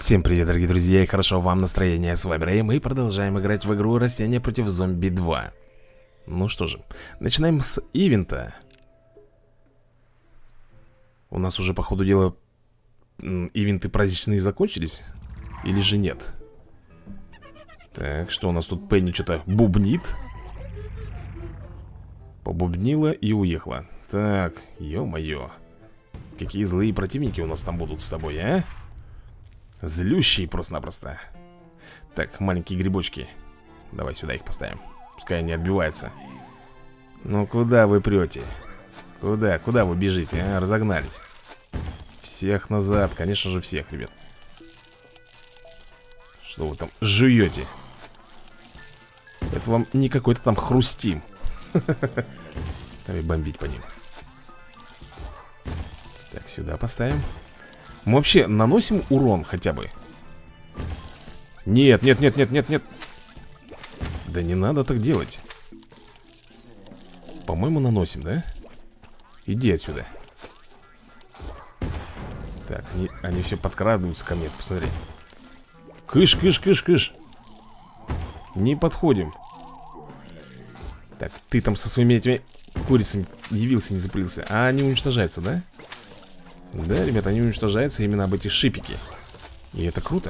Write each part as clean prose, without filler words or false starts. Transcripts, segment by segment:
Всем привет, дорогие друзья, и хорошо вам настроения. С вами Рэй, мы продолжаем играть в игру Растения против зомби 2. Ну что же, начинаем с ивента. У нас уже, по ходу дела, ивенты праздничные закончились? Или же нет? Так, что у нас тут? Пенни что-то бубнит. Побубнила и уехала. Так, ё-моё. Какие злые противники у нас там будут с тобой, а? Злющие просто-напросто. Так, маленькие грибочки. Давай сюда их поставим. Пускай они отбиваются. Ну куда вы прете? Куда вы бежите, а? Разогнались. Всех назад, конечно же всех, ребят. Что вы там жуете? Это вам не какой-то там хрустим. Давай бомбить по ним. Так, сюда поставим. Мы вообще наносим урон хотя бы? Нет. Да не надо так делать. По-моему, наносим, да? Иди отсюда. Так, они все подкрадываются ко мне, посмотри. Кыш. Не подходим. Так, ты там со своими этими курицами явился, не запылился. А они уничтожаются, да? Да, ребята, они уничтожаются именно об эти шипики. И это круто.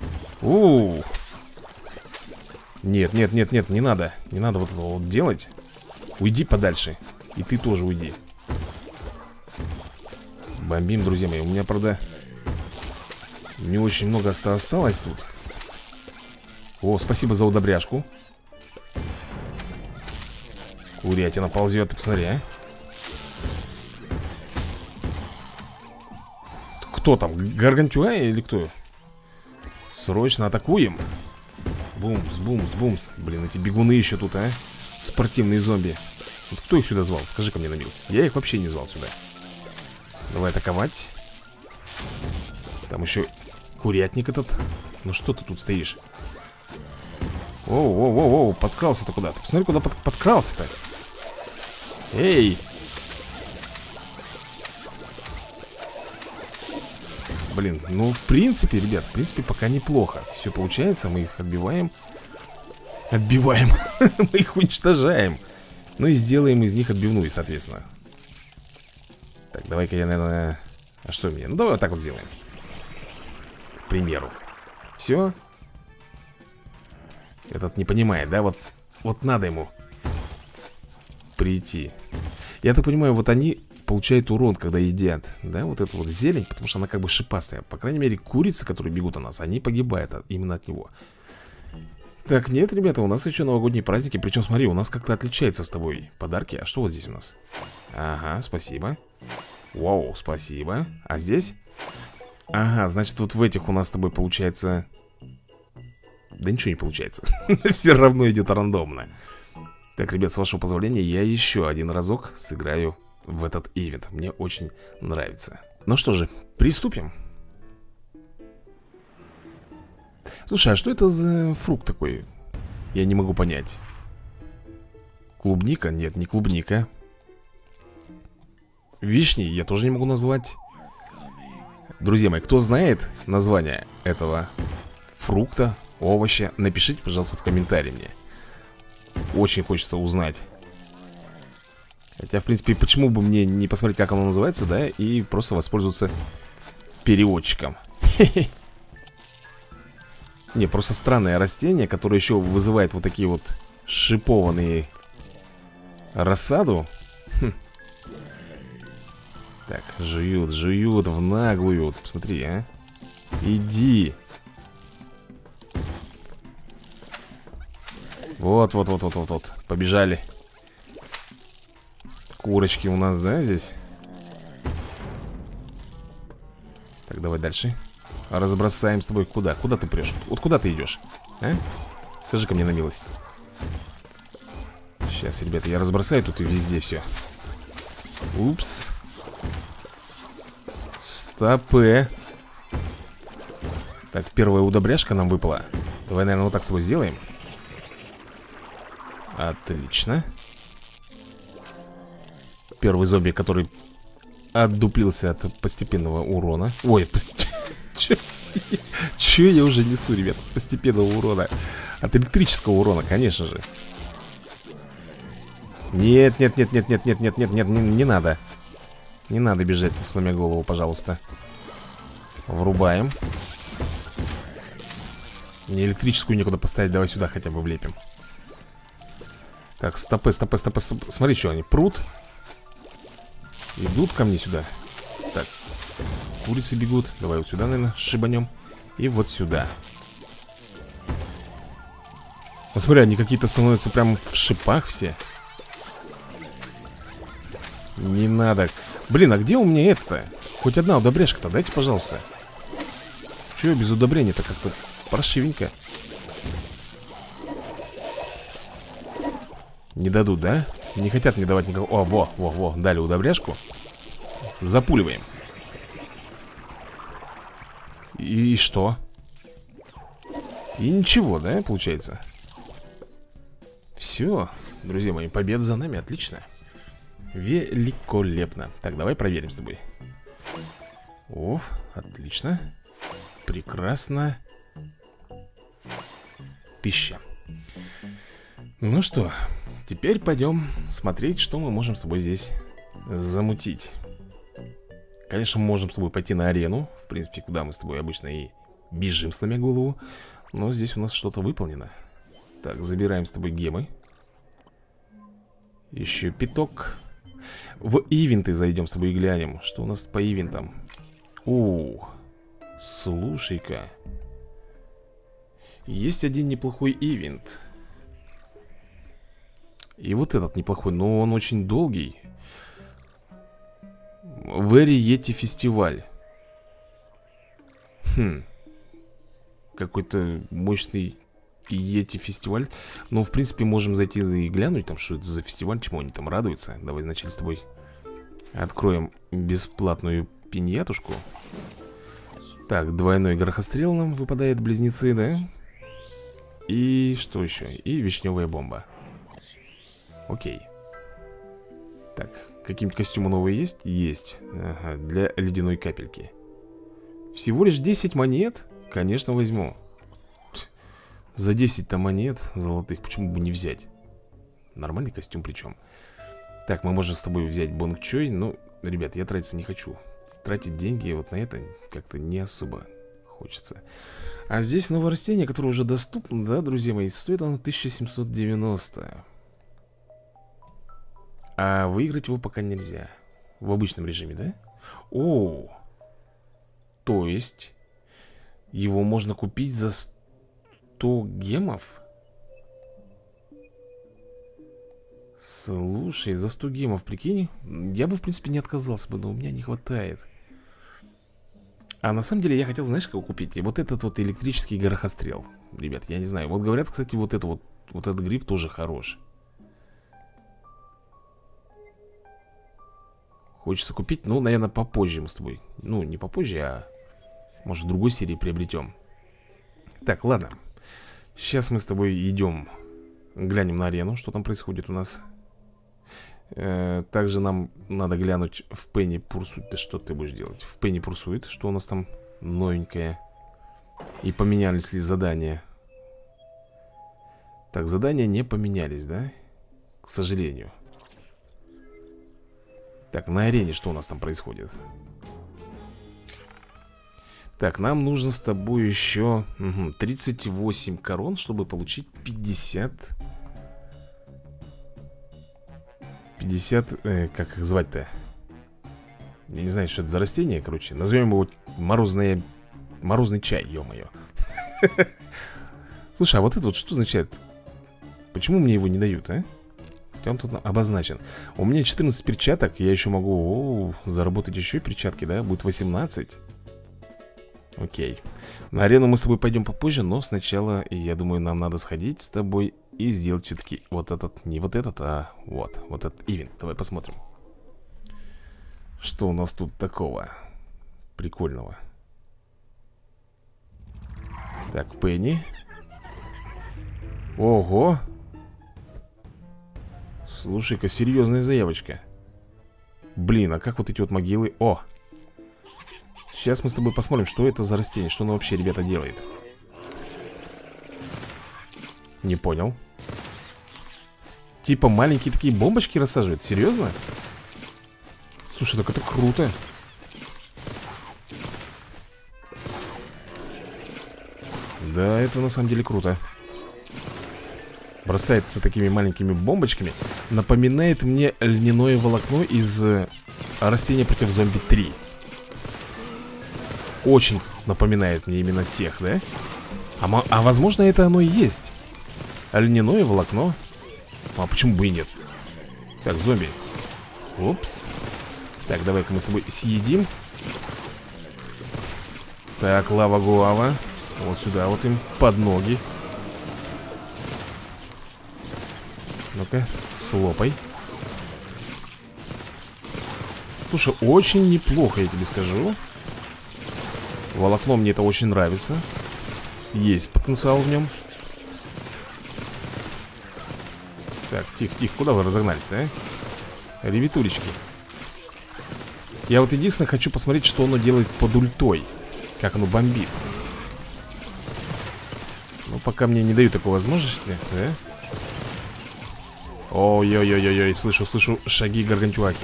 Нет, не надо. Не надо вот это вот делать. Уйди подальше. И ты тоже уйди. Бомбим, друзья мои. У меня, правда, не очень много осталось тут. О, спасибо за удобряшку. Курятина ползет, ты посмотри, а. Кто там? Гаргантюа или кто? Срочно атакуем. Бумс. Блин, эти бегуны еще тут, а? Спортивные зомби. Вот кто их сюда звал? Скажи-ка мне на милость. Я их вообще не звал сюда. Давай атаковать. Там еще курятник этот. Ну что ты тут стоишь? Оу, подкрался-то куда-то. Посмотри, куда подкрался-то. Эй! Блин, ну в принципе, ребят, в принципе пока неплохо. Все получается, мы их отбиваем. Мы их уничтожаем. Ну и сделаем из них отбивную, соответственно. Так, давай-ка я, наверное... А что мне? Ну давай вот так вот сделаем. К примеру. Все. Этот не понимает, да? Вот надо ему прийти. Я так понимаю, вот они получают урон, когда едят, да, вот эту вот зелень, потому что она как бы шипастая. По крайней мере, курицы, которые бегут от нас, они погибают именно от него. Так, нет, ребята, у нас еще новогодние праздники. Причем, смотри, у нас как-то отличается с тобой подарки. А что вот здесь у нас? Ага, спасибо. Вау, спасибо. А здесь? Ага, значит, вот в этих у нас с тобой получается... Да ничего не получается. Все равно идет рандомно. Так, ребят, с вашего позволения, я еще один разок сыграю в этот ивент. Мне очень нравится. Ну что же, приступим. Слушай, а что это за фрукт такой? Я не могу понять. Клубника? Нет, не клубника. Вишни я тоже не могу назвать. Друзья мои, кто знает название этого фрукта, овоща, напишите, пожалуйста, в комментарии мне. Очень хочется узнать. Хотя, в принципе, почему бы мне не посмотреть, как оно называется, да, и просто воспользоваться переводчиком. Не, просто странное растение, которое еще вызывает вот такие вот шипованные рассаду. Так, жуют в наглую. Посмотри, а. Иди. Вот. Побежали. Курочки у нас, да, здесь? Так, давай дальше. Разбросаем с тобой. Куда? Куда ты прешь? Вот куда ты идешь? А? Скажи-ка мне на милость. Сейчас, ребята, я разбросаю тут и везде все. Упс. Стопэ. Так, первая удобряшка нам выпала. Давай, наверное, вот так с тобой сделаем. Отлично. Первый зомби, который отдуплился от постепенного урона. Ой, Че я уже несу, ребят? Постепенного урона. От электрического урона, конечно же. Нет, нет, нет, нет, нет, нет, нет, нет, нет, не надо. Не надо бежать, сломя голову, пожалуйста. Врубаем. Не электрическую некуда поставить, давай сюда хотя бы влепим. Так, стопы, стопы, стопы, стопы. Смотри, что они прут. Идут ко мне сюда. Так, курицы бегут. Давай вот сюда, наверное, шибанем. И вот сюда. Ну, смотри, они какие-то становятся прям в шипах все. Не надо. Блин, а где у меня это-то? Хоть одна удобряшка-то дайте, пожалуйста. Чего без удобрения-то как-то паршивенько. Не дадут, да? Не хотят мне давать никакого... О, во, дали удобряшку. Запуливаем. И что? И ничего, да, получается? Все, друзья мои, победа за нами, отлично. Великолепно. Так, давай проверим с тобой. О, отлично. Прекрасно. 1000. Ну что, теперь пойдем смотреть, что мы можем с тобой здесь замутить. Конечно, мы можем с тобой пойти на арену. В принципе, куда мы с тобой обычно и бежим, сломя голову. Но здесь у нас что-то выполнено. Так, забираем с тобой гемы. Еще пяток. В ивенты зайдем с тобой и глянем, что у нас по ивентам. О, слушай-ка. Есть один неплохой ивент. И вот этот неплохой, но он очень долгий. Вэри-Йети фестиваль. Какой-то мощный Йети фестиваль. Но в принципе можем зайти и глянуть там, что это за фестиваль, чему они там радуются. Давай вначале с тобой откроем бесплатную пиньятушку. Так, двойной грохострел нам выпадает, близнецы, да? И что еще? И вишневая бомба. Окей. Так, какие-нибудь костюмы новые есть? Есть. Ага, для ледяной капельки. Всего лишь 10 монет? Конечно, возьму. За 10-то монет золотых почему бы не взять? Нормальный костюм причем. Так, мы можем с тобой взять бонгчой. Но, ребят, я тратиться не хочу. Тратить деньги вот на это как-то не особо хочется. А здесь новое растение, которое уже доступно, да, друзья мои. Стоит оно 1790. А выиграть его пока нельзя. В обычном режиме, да? О, то есть его можно купить за 100 гемов? Слушай, за 100 гемов, прикинь. Я бы, в принципе, не отказался бы, но у меня не хватает. А на самом деле я хотел, знаешь, кого купить? И вот этот вот электрический горохострел. Ребят, я не знаю. Вот говорят, кстати, вот этот гриб тоже хорош. Хочется купить, ну, наверное, попозже мы с тобой. Ну, не попозже, а может, в другой серии приобретем. Так, ладно. Сейчас мы с тобой идем, глянем на арену, что там происходит у нас. Также нам надо глянуть в Пенни Пурсуит. Да что ты будешь делать? В Пенни Пурсуит, что у нас там новенькое. И поменялись ли задания? Так, задания не поменялись, да? К сожалению. Так, на арене что у нас там происходит? Так, нам нужно с тобой еще 38 корон, чтобы получить 50... как их звать-то? Я не знаю, что это за растение, короче. Назовем его морозный чай, ё-моё. Слушай, а вот это вот что означает? Почему мне его не дают, а? Хотя он тут обозначен. У меня 14 перчаток. Я еще могу заработать еще перчатки, да? Будет 18. Окей. На арену мы с тобой пойдем попозже. Но сначала, я думаю, нам надо сходить с тобой и сделать все-таки вот этот, не вот этот, а вот этот ивент. Давай посмотрим, что у нас тут такого прикольного. Так, Пенни. Ого. Слушай-ка, серьезная заявочка. Блин, а как вот эти вот могилы? О! Сейчас мы с тобой посмотрим, что это за растение. Что оно вообще, ребята, делает. Не понял. Типа маленькие такие бомбочки рассаживают? Серьезно? Слушай, так это круто. Да, это на самом деле круто. Бросается такими маленькими бомбочками. Напоминает мне льняное волокно из растения против зомби 3. Очень напоминает мне именно тех, да? А возможно, это оно и есть. Льняное волокно. А почему бы и нет? Так, зомби. Упс. Так, давай-ка мы с тобой съедим. Так, лава-гуава. Вот сюда вот им под ноги. Ну-ка, слопай. Слушай, очень неплохо, я тебе скажу. Волокно мне это очень нравится. Есть потенциал в нем. Так, тихо, куда вы разогнались-то, а? Ребятулечки. Я вот единственное хочу посмотреть, что оно делает под ультой. Как оно бомбит. Ну, пока мне не дают такой возможности, да? Ой-ой-ой-ой, слышу шаги гаргантюаки.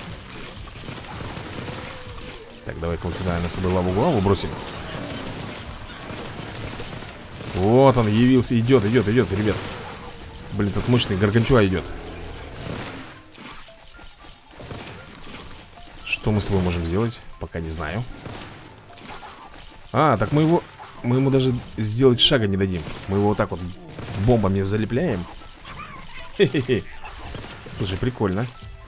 Так, давай-ка вот сюда мы с тобой лаву-гуаву бросим. Вот он явился, идет, ребят. Блин, тут мощный гаргантюа идет. Что мы с тобой можем сделать? Пока не знаю. А, так мы ему даже сделать шага не дадим. Мы его вот так вот бомбами залепляем. Хе-хе-хе. Слушай, прикольно.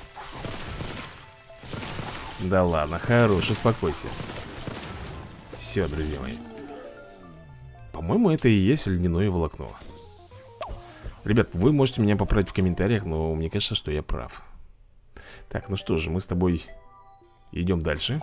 Да ладно, хорош, успокойся. Все, друзья мои. По-моему, это и есть льняное волокно. Ребят, вы можете меня поправить в комментариях, но мне кажется, что я прав. Так, ну что же, мы с тобой идем дальше.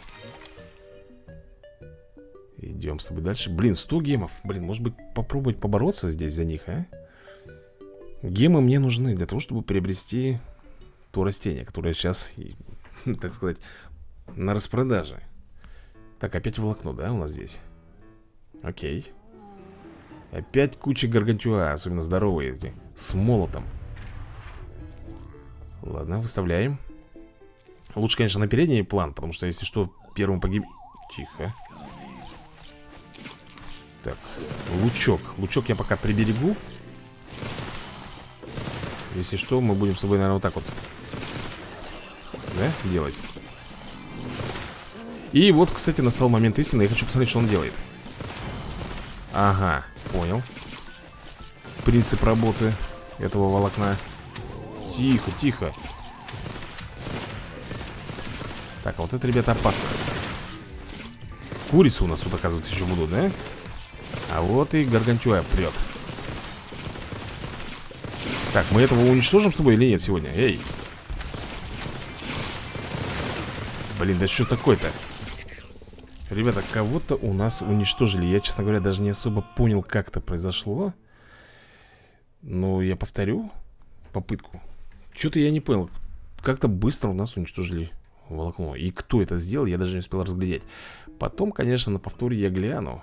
Идем с тобой дальше. Блин, 100 гемов. Блин, может быть, попробовать побороться здесь за них, а? Гемы мне нужны для того, чтобы приобрести то растение, которое сейчас, так сказать, на распродаже. Так, опять волокно, да, у нас здесь? Окей. Опять куча гаргантюа, особенно здоровые эти, с молотом. Ладно, выставляем. Лучше, конечно, на передний план, потому что, если что, первым погиб... Тихо. Так, лучок. Лучок я пока приберегу. Если что, мы будем с тобой, наверное, вот так вот, да, делать. И вот, кстати, настал момент истины. Я хочу посмотреть, что он делает. Ага, понял. Принцип работы этого волокна. Тихо. Так, а вот это, ребята, опасно. Курицы у нас тут, оказывается, еще будут, да? А вот и гаргантюа прет. Так, мы этого уничтожим с тобой или нет сегодня? Эй! Блин, да что такое-то? Ребята, кого-то у нас уничтожили. Я, честно говоря, даже не особо понял, как это произошло. Но я повторю попытку. Что-то я не понял. Как-то быстро у нас уничтожили волокно. И кто это сделал, я даже не успел разглядеть. Потом, конечно, на повторе я гляну.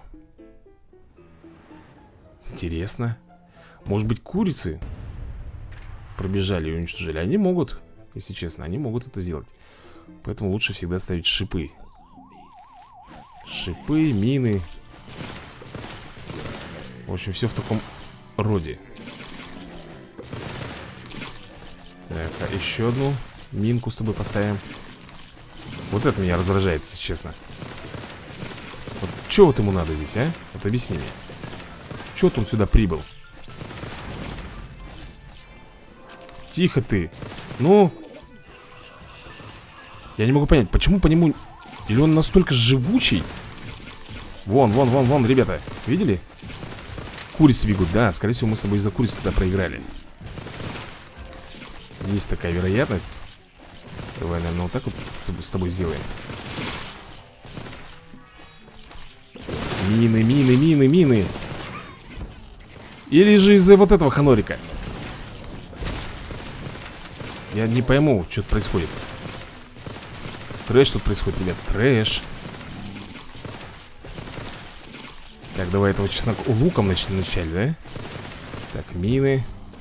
Интересно. Может быть, курицы пробежали и уничтожили? Они могут, если честно, они могут это сделать. Поэтому лучше всегда ставить шипы. Шипы, мины. В общем, все в таком роде. Так, а еще одну минку с тобой поставим. Вот это меня раздражает, если честно. Вот что вот ему надо здесь, а? Вот объясни мне. Чего он сюда прибыл? Тихо ты. Ну. Я не могу понять, почему по нему... Или он настолько живучий? Вон, ребята. Видели? Курицы бегут, да. Скорее всего, мы с тобой из-за куриц тогда проиграли. Есть такая вероятность. Давай, наверное, вот так вот с тобой сделаем. Мины. Или же из-за вот этого ханорика. Я не пойму, что тут происходит. Трэш тут происходит, ребят, трэш. давай этого чеснока луком начать, да? Так, мины.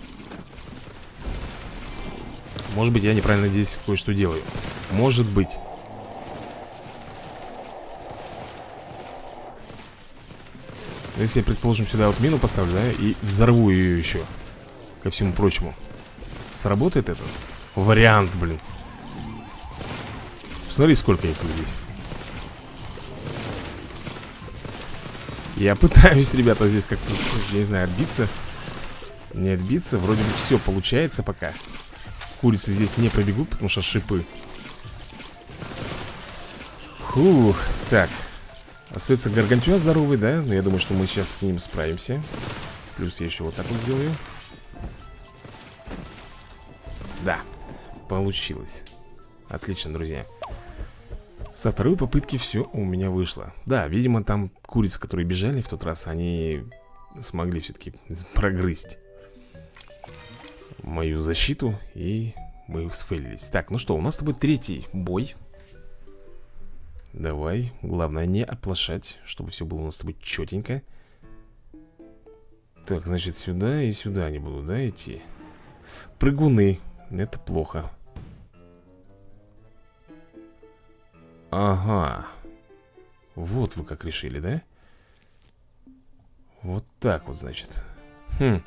Может быть, я неправильно здесь кое-что делаю. Может быть. Если я, предположим, сюда вот мину поставлю, да, и взорву ее еще, ко всему прочему, сработает это? Вариант, блин. Посмотри, сколько их тут здесь. Я пытаюсь, ребята, здесь как-то, я не знаю, отбиться. Не отбиться, вроде бы все получается пока. Курицы здесь не пробегут, потому что шипы. Фух, так. Остается гаргантюа здоровый, да? Но я думаю, что мы сейчас с ним справимся. Плюс я еще вот так вот сделаю. Да, получилось. Отлично, друзья. Со второй попытки все у меня вышло. Да, видимо, там курицы, которые бежали в тот раз, они смогли все-таки прогрызть мою защиту, и мы сфейлились. Так, ну что, у нас с тобой третий бой. Давай, главное не оплошать, чтобы все было у нас с тобой четенько. Так, значит, сюда и сюда они будут, да, идти? Прыгуны, это плохо. Ага. Вот вы как решили, да? Вот так вот, значит. Хм.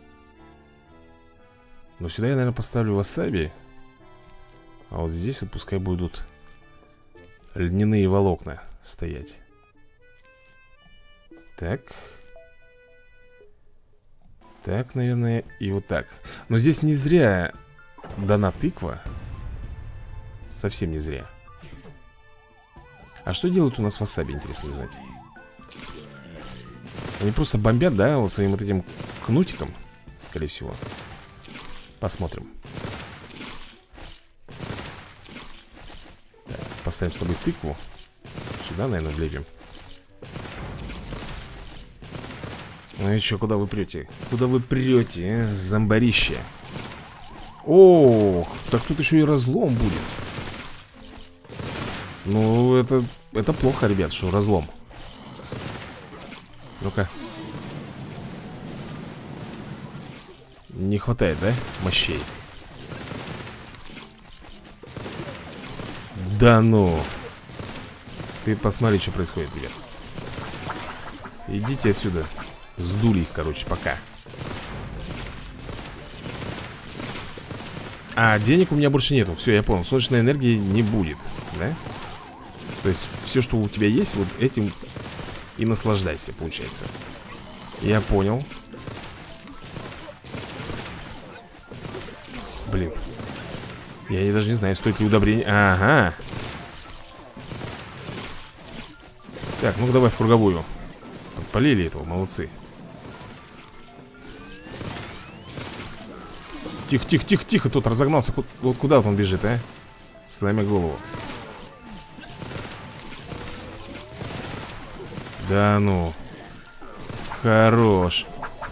Но сюда я, наверное, поставлю васаби. А вот здесь вот пускай будут льняные волокна стоять. Так. Так, наверное, и вот так. Но здесь не зря дана тыква. Совсем не зря. А что делают у нас васаби, интересно узнать? Они просто бомбят, да, вот своим вот этим кнутиком, скорее всего. Посмотрим. Так, поставим с тобой тыкву. Сюда, наверное, влепим. Ну и что, куда вы прете? Куда вы прете, зомбарище? Ох, так тут еще и разлом будет. Ну, это плохо, ребят, что разлом. Ну-ка. Не хватает, да, мощей? Да ну. Ты посмотри, что происходит, ребят. Идите отсюда. Сдули их, короче, пока. А, денег у меня больше нету. Все, я понял, солнечной энергии не будет, да? То есть все, что у тебя есть, вот этим и наслаждайся, получается. Я понял. Блин. Я даже не знаю, стоит ли удобрение. Ага. Так, ну-ка давай в круговую. Подпалили этого, молодцы. Тихо, тихо, тихо, тихо. Тут разогнался. Вот куда вот он бежит, а? Сломя голову. Да ну. Хорош.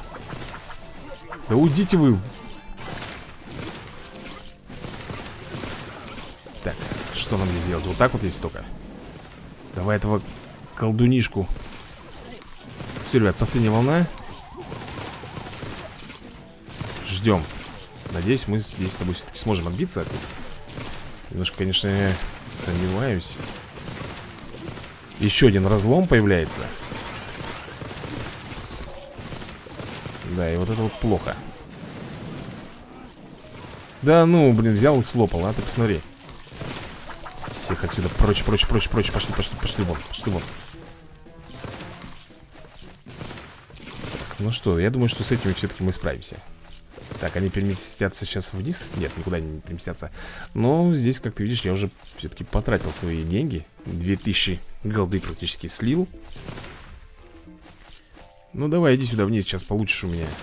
Да уйдите вы. Так, что нам здесь делать? Вот так вот есть только. Давай этого колдунишку. Все, ребят, последняя волна. Ждем. Надеюсь, мы здесь с тобой все-таки сможем отбиться. Немножко, конечно, я сомневаюсь. Еще один разлом появляется. Да, и вот это вот плохо. Да ну, блин, взял и слопал, а ты посмотри. Всех отсюда прочь, прочь, прочь, прочь. Пошли, пошли, пошли вон, пошли вон. Так, ну что, я думаю, что с этими все-таки мы справимся. Так, они переместятся сейчас вниз? Нет, никуда не переместятся. Но здесь, как ты видишь, я уже все-таки потратил свои деньги. 2000 голды практически слил. Ну давай, иди сюда вниз, сейчас получишь у меня.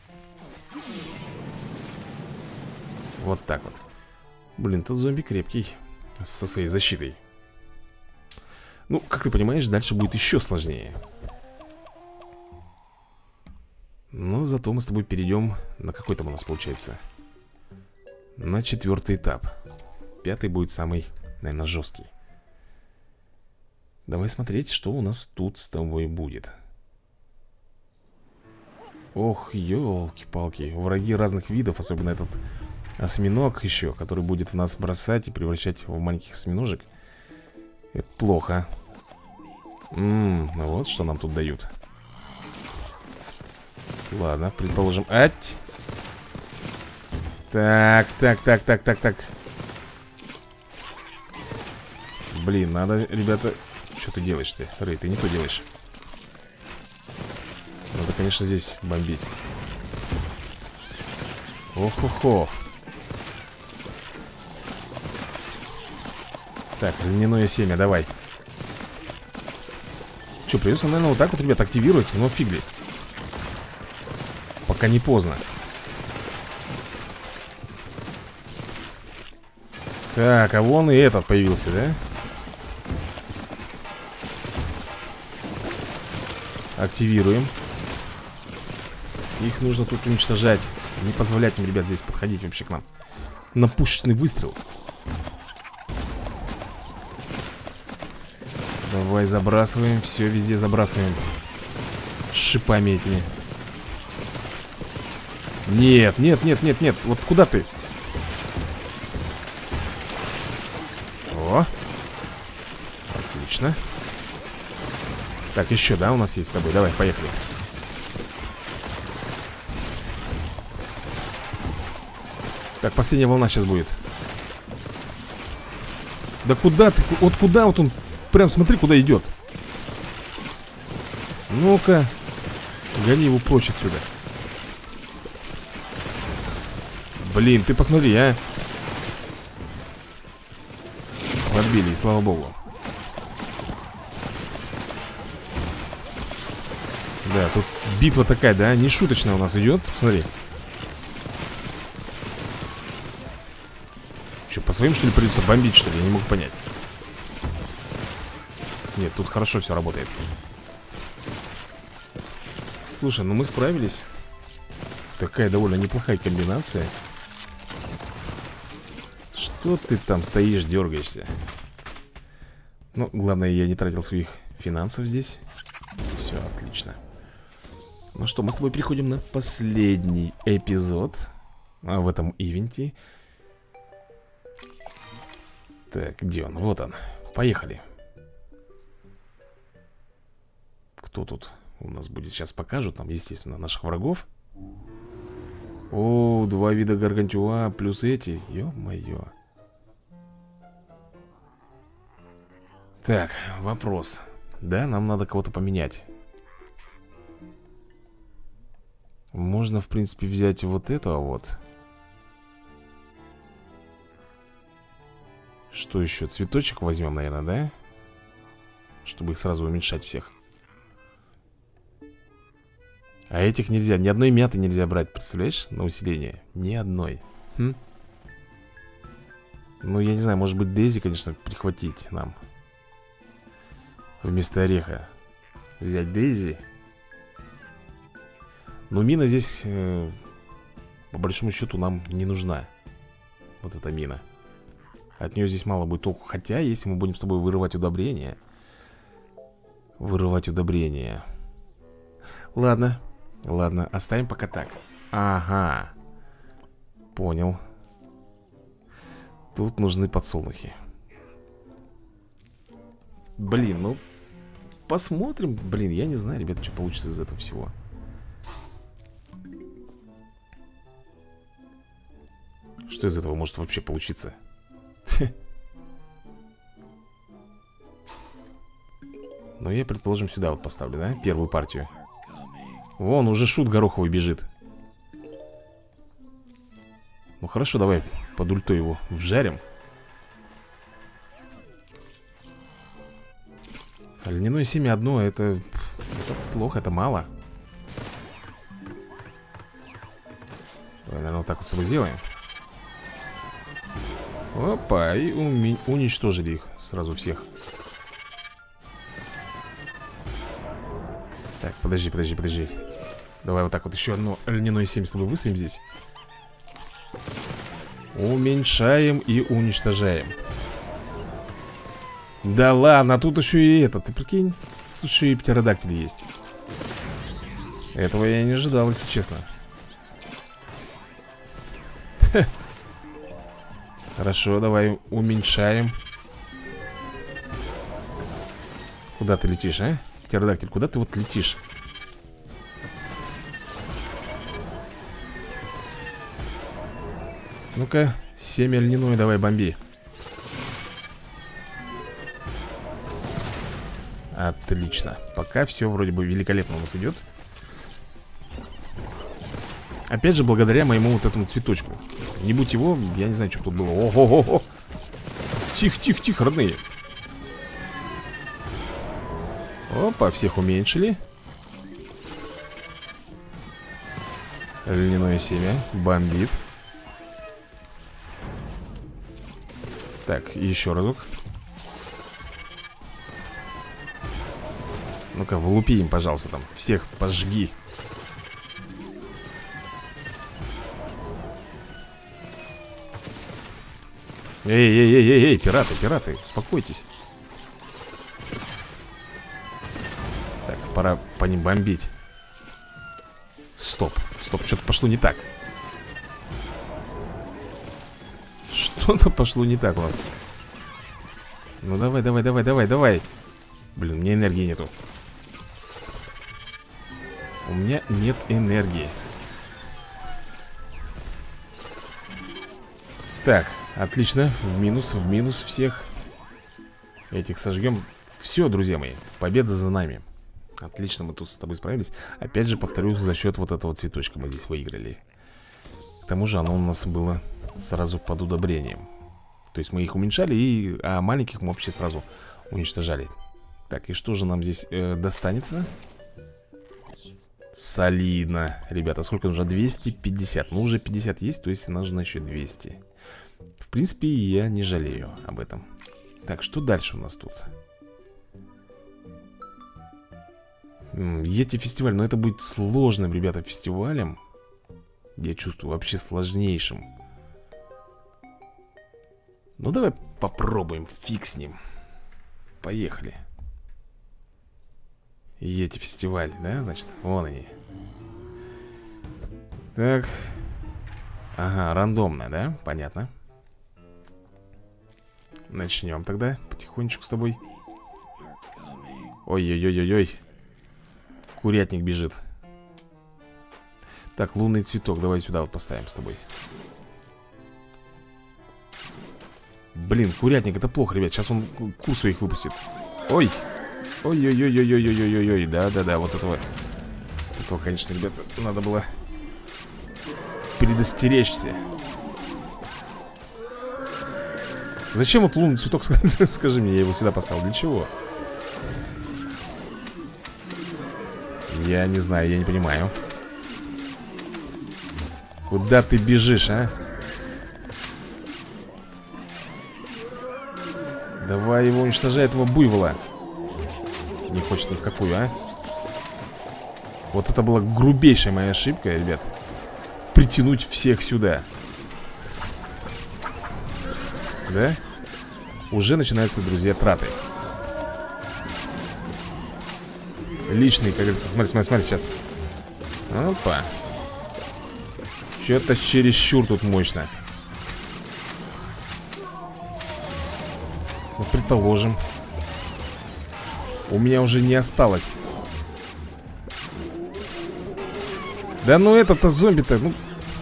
Вот так вот. Блин, тут зомби крепкий. Со своей защитой. Ну, как ты понимаешь, дальше будет еще сложнее. Но зато мы с тобой перейдем. На какой там у нас получается? На 4-й этап. 5-й будет самый, наверное, жесткий. Давай смотреть, что у нас тут с тобой будет. Ох, елки-палки. Враги разных видов, особенно этот осьминог еще, который будет в нас бросать и превращать в маленьких осьминожек. Это плохо. Ну вот что нам тут дают. Ладно, предположим. Ать! Так. Блин, надо, ребята. Что ты делаешь-то? Рэй, ты не то делаешь. Надо, конечно, здесь бомбить. Ох-охо. Так, льняное семя, давай. Что, придется, наверное, вот так вот, ребят, активировать. Но фиг ли. Пока не поздно. Так, а вон и этот появился, да? Активируем. Их нужно тут уничтожать. Не позволять им, ребят, здесь подходить вообще к нам. На пушечный выстрел. Давай забрасываем. Все везде забрасываем. Шипами этими. Нет. Вот куда ты? О. Отлично. Так, еще, да, у нас есть с тобой. Давай, поехали. Так, последняя волна сейчас будет. Да куда ты? Вот куда вот он? Прям смотри, куда идет. Ну-ка. Гони его прочь отсюда. Блин, ты посмотри, а. Подбили, слава богу. Да, тут битва такая, да, не шуточная у нас идет. Посмотри. Что, по своим, что ли, придется бомбить, что ли? Я не могу понять. Нет, тут хорошо все работает. Слушай, ну мы справились. Такая довольно неплохая комбинация. Что ты там стоишь, дергаешься? Ну, главное, я не тратил своих финансов здесь. Все, отлично. Ну что, мы с тобой переходим на последний эпизод в этом ивенте. Так, где он? Вот он. Поехали. Кто тут у нас будет? Сейчас покажут нам, естественно, наших врагов. О, 2 вида гаргантюа плюс эти. Ё-моё. Так, вопрос. Да, нам надо кого-то поменять. Можно, в принципе, взять вот этого вот. Что еще? Цветочек возьмем, наверное, да? Чтобы их сразу уменьшать всех. А этих нельзя, ни одной мяты нельзя брать, представляешь, на усиление? Ни одной. Ну, я не знаю, может быть, Дейзи, конечно, прихватить нам. Вместо ореха взять Дейзи. Но мина здесь, по большому счету, нам не нужна. Вот эта мина. От нее здесь мало будет толку. Хотя, если мы будем с тобой вырывать удобрения. Ладно, оставим пока так. Ага. Понял. Тут нужны подсолнухи. Блин, ну посмотрим. Блин, я не знаю, ребята, что получится из этого всего. Что из этого может вообще получиться? Ну, я, предположим, сюда вот поставлю, да? Первую партию. Вон, уже шут гороховый бежит. Ну, хорошо, давай под ультой его вжарим. Льняное семя одно, это плохо, это мало. Давай, наверное, вот так вот с собой сделаем. Опа, и уничтожили их сразу всех. Так, подожди. Давай вот так вот еще одно льняное семя с тобой высадим здесь. Уменьшаем и уничтожаем. Да ладно, тут еще и это, ты прикинь. Тут еще и птеродактили есть. Этого я не ожидал, если честно. Хорошо, давай уменьшаем. Куда ты летишь, а? Птеродактиль, куда ты вот летишь? Ну-ка, семя льняное, давай бомби. Отлично. Пока все вроде бы великолепно у нас идет. Опять же, благодаря моему вот этому цветочку. Не будь его, я не знаю, что тут было. Ого-го-го. Тихо, тихо, тихо, родные. Опа, всех уменьшили. Льняное семя бомбит. Так, еще разок. Ну-ка, влупи им, пожалуйста, там. Всех пожги. Эй, пираты, успокойтесь. Так, пора по ним бомбить. Стоп, что-то пошло не так. Что-то пошло не так у нас. Ну давай. Блин, у меня энергии нету. У меня нет энергии. Так, отлично. В минус всех этих сожгем. Все, друзья мои, победа за нами. Отлично, мы тут с тобой справились. Опять же, повторюсь, за счет вот этого цветочка мы здесь выиграли. К тому же оно у нас было сразу под удобрением. То есть мы их уменьшали, а маленьких мы вообще сразу уничтожали. Так, и что же нам здесь достанется? Солидно. Ребята, сколько нужно? 250. Ну, уже 50 есть, то есть нужно еще 200. В принципе, я не жалею об этом. Так, что дальше у нас тут? Йети фестиваль, но это будет сложным, ребята, фестивалем. Я чувствую, вообще сложнейшим. Ну, давай попробуем, фиг с ним. Поехали. Йети фестиваль, да, значит, вон они. Так. Ага, рандомно, да, понятно. Начнем тогда потихонечку с тобой. Ой-ой-ой-ой-ой. Курятник бежит. Так, лунный цветок, давай сюда вот поставим с тобой. Блин, курятник, это плохо, ребят. Сейчас он кур своих выпустит. Ой. Ой-ой-ой-ой-ой-ой-ой-ой. Да-да-да, вот этого. Вот этого, конечно, ребята, надо было предостеречься. Зачем вот лунный цветок, скажи мне, я его сюда поставил, для чего? Я не знаю, я не понимаю. Куда ты бежишь, а? Давай его уничтожай, этого буйвола. Не хочет ни в какую, а? Вот это была грубейшая моя ошибка, ребят. Притянуть всех сюда. Да? Уже начинаются, друзья, траты. Личный, как говорится. Смотри, сейчас. Опа. Что-то чересчур тут мощно. Ну, предположим. У меня уже не осталось. Да ну это-то зомби-то, ну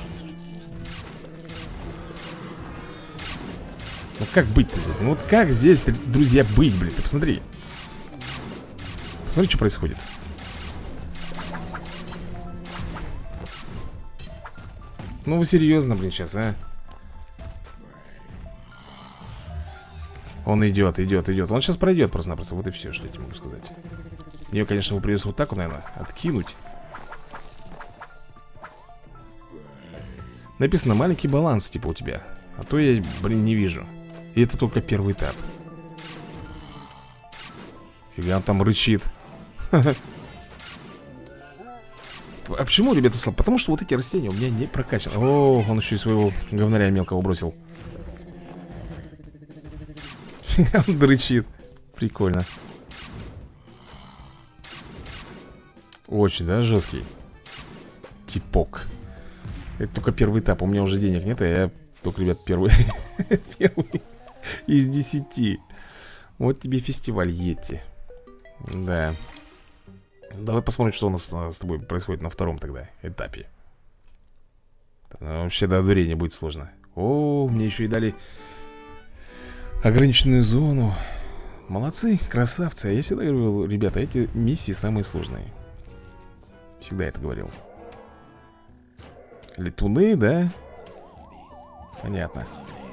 как быть-то здесь? Ну вот как здесь, друзья, быть, блин? Ты посмотри. Посмотри, что происходит. Ну вы серьезно, блин, сейчас, а? Он идет. Он сейчас пройдет просто-напросто. Вот и все, что я тебе могу сказать. Мне, конечно, его придется вот так вот, наверное, откинуть. Написано маленький баланс, типа, у тебя. А то я, блин, не вижу. И это только первый этап. Фига, он там рычит. А почему, ребята, слабо? Потому что вот эти растения у меня не прокачаны. О, он еще и своего говнаря мелкого бросил. Он дрычит. Прикольно. Очень, да, жесткий. Типок. Это только первый этап. У меня уже денег нет, а я только, ребят, первый первый из 10. Вот тебе фестиваль Йети. Да. Давай посмотрим, что у нас с тобой происходит на втором тогда этапе. Вообще до одурения будет сложно. О, мне еще и дали ограниченную зону. Молодцы, красавцы. А я всегда говорил, ребята, эти миссии самые сложные. Всегда это говорил. Летуны, да? Понятно.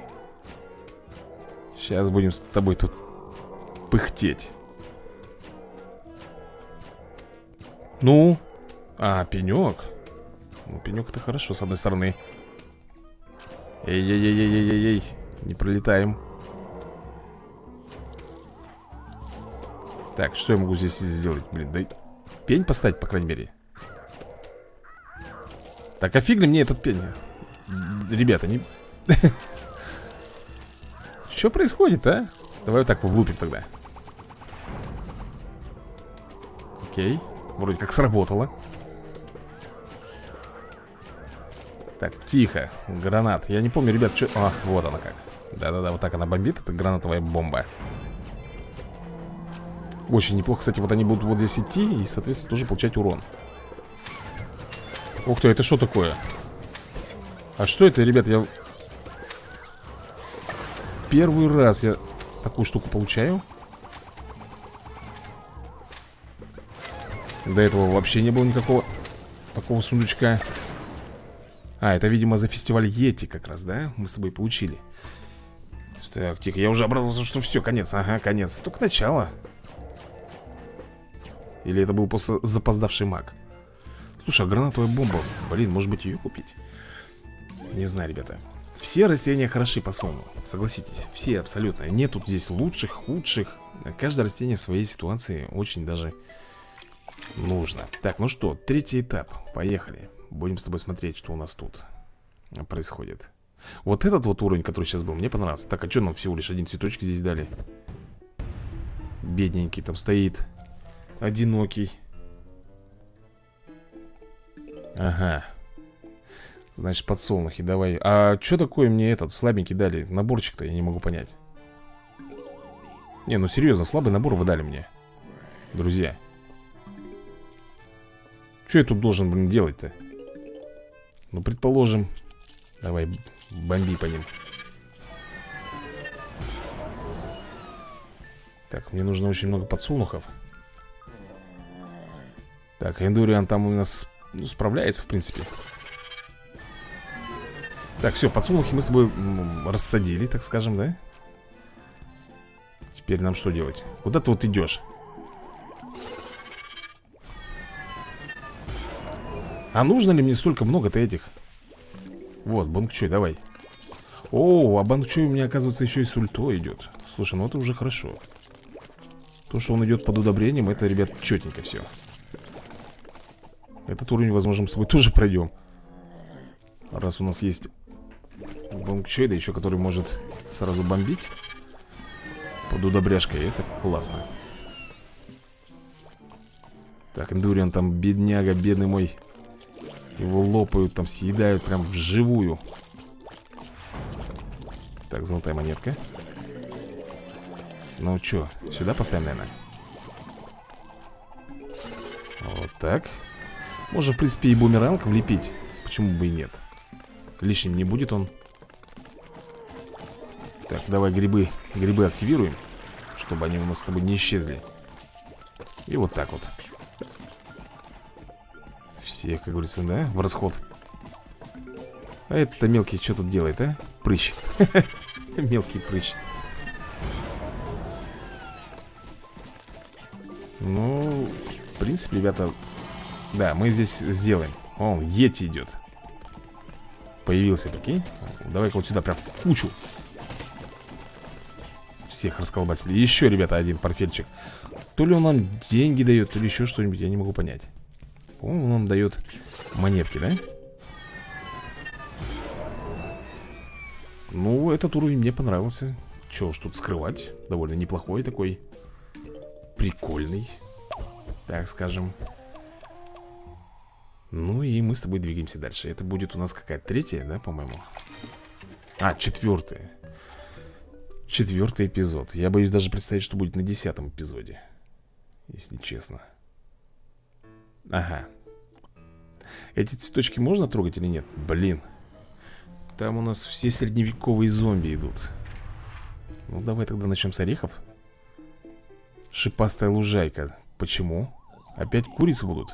Сейчас будем с тобой тут пыхтеть. Ну? А, пенек. Ну, пенек это хорошо, с одной стороны. Эй-ей-ей-ей-ей-ей. Не пролетаем. Так, что я могу здесь сделать? Блин, да пень поставить, по крайней мере. Так, а фиг ли мне этот пень? Ребята, не... Что происходит, а? Давай вот так влупим тогда. Окей. Вроде как сработало. Так, тихо. Гранат. Я не помню, ребят, что... А, вот она как. Да-да-да, вот так она бомбит. Это гранатовая бомба. Очень неплохо, кстати, вот они будут вот здесь идти и, соответственно, тоже получать урон. Ух ты, это что такое? А что это, ребят, я... Первый раз я такую штуку получаю. До этого вообще не было никакого такого сундучка. А, это, видимо, за фестиваль Йети как раз, да? Мы с тобой получили. Так, тихо, я уже обрадовался, что все, конец. Ага, конец, только начало. Или это был просто запоздавший маг? Слушай, а гранатовая бомба, блин, может быть ее купить? Не знаю, ребята. Все растения хороши по-своему, согласитесь. Все абсолютно. Нет тут здесь лучших, худших. Каждое растение в своей ситуации очень даже нужно. Так, ну что, третий этап. Поехали. Будем с тобой смотреть, что у нас тут происходит. Вот этот вот уровень, который сейчас был, мне понравился. Так, а что нам всего лишь один цветочек здесь дали? Бедненький там стоит. Одинокий. Ага. Значит, подсолнухи, давай. А что такое мне этот слабенький дали? Наборчик-то я не могу понять. Не, ну серьезно, слабый набор вы дали мне, друзья. Что я тут должен, блин, делать-то? Ну, предположим. Давай, бомби по ним. Так, мне нужно очень много подсолнухов. Так, Эндуриан там у нас, ну, справляется, в принципе. Так, все, подсолнухи мы с тобой рассадили, так скажем, да? Теперь нам что делать? Куда ты вот идешь? А нужно ли мне столько много-то этих? Вот, Бонгчой, давай. О, а Бонгчой у меня, оказывается, еще и с ультой идет. Слушай, ну это уже хорошо. То, что он идет под удобрением, это, ребят, четенько все. Этот уровень, возможно, мы с тобой тоже пройдем. Раз у нас есть Бонгчой, да еще который может сразу бомбить под удобряшкой, это классно. Так, Эндуриан там, бедняга, бедный мой. Его лопают, там съедают прям вживую. Так, золотая монетка. Ну что, сюда поставим, наверное. Вот так. Можно, в принципе, и бумеранг влепить. Почему бы и нет? Лишним не будет он. Так, давай грибы активируем, чтобы они у нас с тобой не исчезли. И вот так вот. Все, как говорится, да, в расход. А это мелкий что тут делает, а? Прыщ. Мелкий прыщ. Ну, в принципе, ребята, да, мы здесь сделаем. О, Йети идет. Появился, прикинь. Давай-ка вот сюда прям в кучу. Всех расколбасили. Еще, ребята, один портфельчик. То ли он нам деньги дает, то ли еще что-нибудь, я не могу понять. По-моему, он нам дает монетки, да? Ну, этот уровень мне понравился. Че уж тут скрывать. Довольно неплохой такой. Прикольный, так скажем. Ну и мы с тобой двигаемся дальше. Это будет у нас какая? Третья, да, по-моему? А, четвертая. Четвертый эпизод. Я боюсь даже представить, что будет на 10-м эпизоде, если честно. Ага. Эти цветочки можно трогать или нет? Блин. Там у нас все средневековые зомби идут. Ну, давай тогда начнем с орехов. Шипастая лужайка. Почему? Опять курицы будут?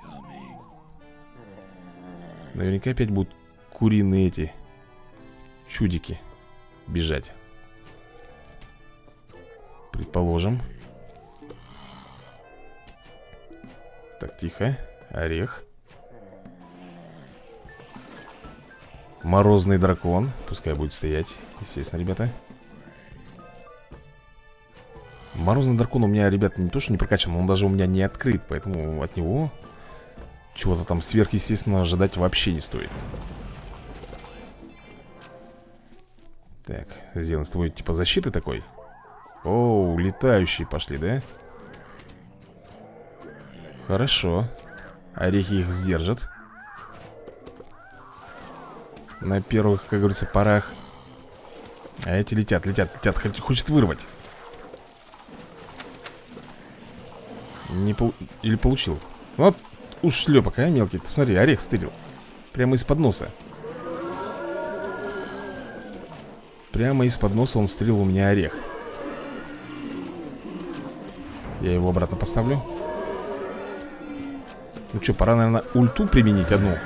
Наверняка опять будут куриные эти чудики бежать. Предположим. Так, тихо. Орех. Морозный дракон. Пускай будет стоять. Естественно, ребята. Морозный дракон у меня, ребята, не то что не прокачан, он даже у меня не открыт. Поэтому от него чего-то там сверхъестественного ожидать вообще не стоит. Так, сделаем с тобой типа защиты такой. Оу, летающие пошли, да? Хорошо. Орехи их сдержат. На первых, как говорится, порах. А эти летят, хочет вырвать. Или получил. Вот уж шлепок, а, мелкий. Ты смотри, орех стырил. Прямо из-под носа. Прямо из-под носа он стырил у меня орех. Я его обратно поставлю. Ну что, пора, наверное, ульту применить одну.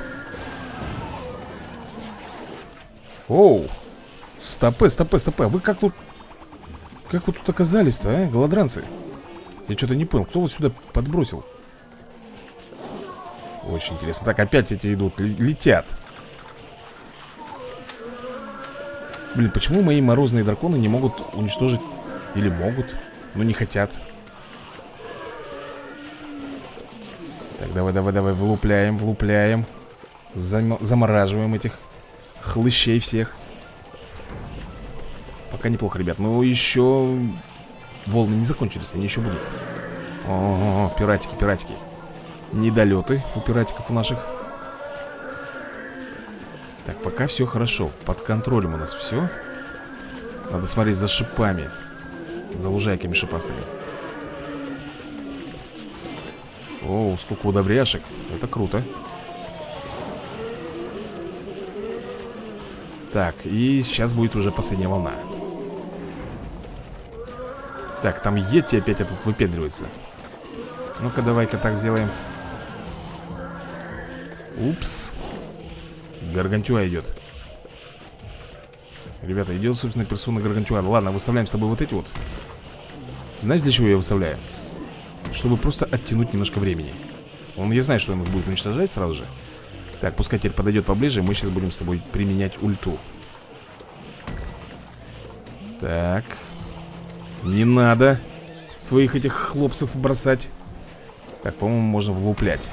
Оу. Стопы. Вы как тут... Как вы тут оказались-то, а, голодранцы? Я что-то не понял, кто вас сюда подбросил? Очень интересно. Так, опять эти идут, летят. Блин, почему мои морозные драконы не могут уничтожить? Или могут, но не хотят. Так, давай, влупляем. Замораживаем этих хлыщей всех. Пока неплохо, ребят. Но еще волны не закончились, они еще будут. О, пиратики. Недолеты у пиратиков у наших. Так, пока все хорошо. Под контролем у нас все. Надо смотреть за шипами. За лужайками шипастыми. О, сколько удобряшек. Это круто. Так, и сейчас будет уже последняя волна. Так, там Йети опять этот выпендривается. Ну-ка, давай-ка так сделаем. Упс. Гаргантюа идет. Ребята, идет, собственно, персона Гаргантюа. Ладно, выставляем с тобой вот эти вот. Знаешь, для чего я выставляю? Чтобы просто оттянуть немножко времени. Я знаю, что он их будет уничтожать сразу же. Так, пускай теперь подойдет поближе. Мы сейчас будем с тобой применять ульту. Так. Не надо своих этих хлопцев бросать. Так, по-моему, можно влуплять.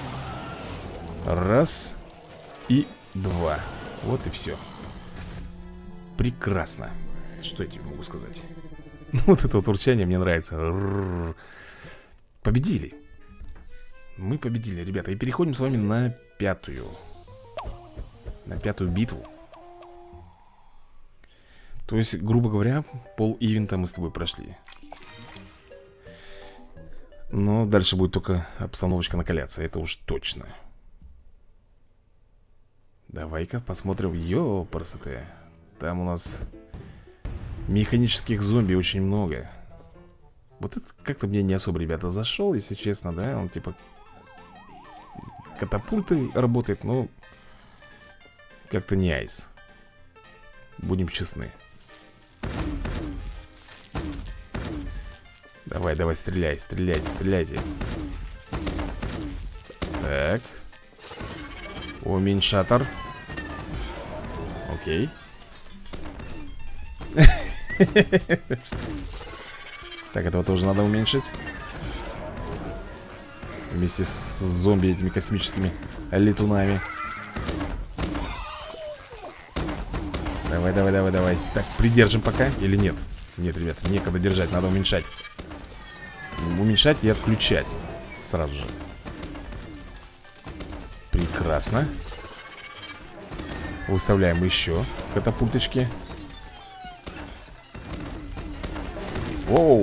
Раз. И два. Вот и все. Прекрасно. Что я тебе могу сказать? Вот это вот урчание мне нравится. Победили. Мы победили, ребята. И переходим с вами на пятую. На пятую битву. То есть, грубо говоря, пол-ивента мы с тобой прошли. Но дальше будет только обстановочка накаляться. Это уж точно. Давай-ка посмотрим. Ёпарасоте. Там у нас механических зомби очень много. Вот это как-то мне не особо, ребята, зашел, если честно, да. Он типа катапульты работает, но как-то не айс. Будем честны. Давай, стреляйте. Так. Уменьшатор. Окей. Так, этого тоже надо уменьшить. Вместе с зомби этими космическими летунами. Давай. Так, придержим пока или нет? Нет, ребят, некогда держать, надо уменьшать. Уменьшать и отключать сразу же. Прекрасно. Выставляем еще катапульточки. Оу.